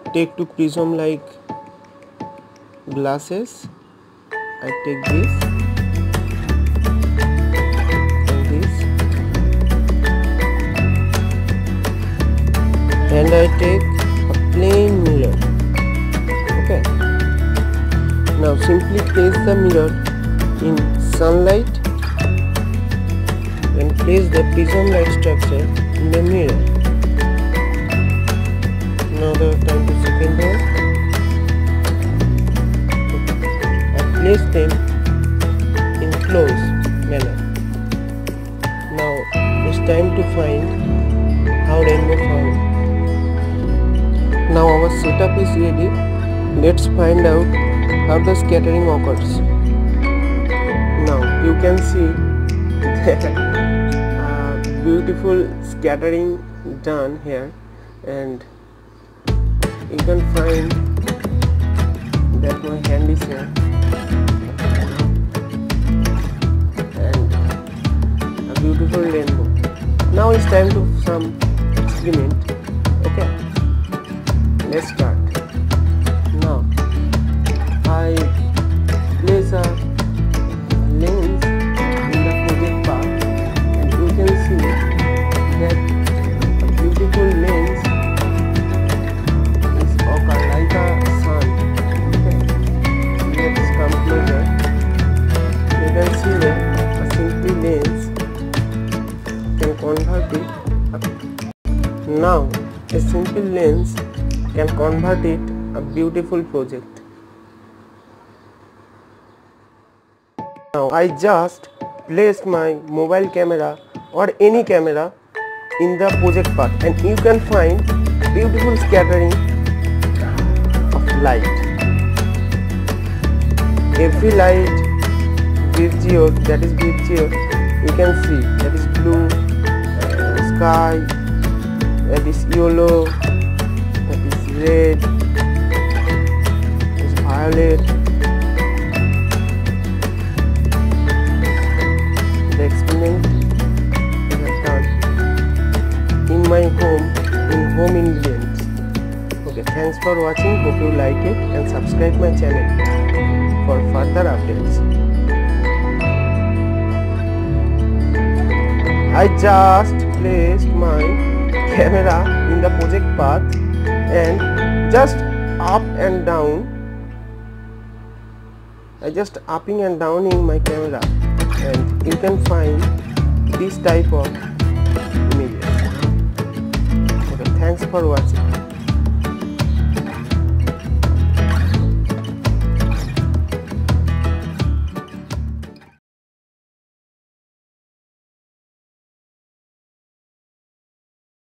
take two prism like glasses. I take this and this, and I take a plain mirror. Okay. Now simply place the mirror in sunlight and place the prism light structure in the mirror. Now the time to second one. I place them in close manner. Now it's time to find how rainbow forms. Now our setup is ready. Let's find out how the scattering occurs. Now you can see beautiful scattering done here, and you can find that my hand is here and a beautiful rainbow. Now it's time to some experiment. Okay, let's start. Now I place a lens in the project part, and you can see that a beautiful lens is occur like a sun. Okay. Let's come closer. You can see that a simple lens can convert it. Now a simple lens can convert it a beautiful project. Now I just placed my mobile camera or any camera in the project path, and you can find beautiful scattering of light. Every light visual, that is visual, you can see that is blue, sky, that is yellow, that is red, that is violet. The experiment we have done in my home, in home ingredients. Okay, thanks for watching. Hope you like it, and subscribe my channel for further updates. I just placed my camera in the project path and just up and down. I just upping and downing my camera, and you can find this type of images. Okay, thanks for watching.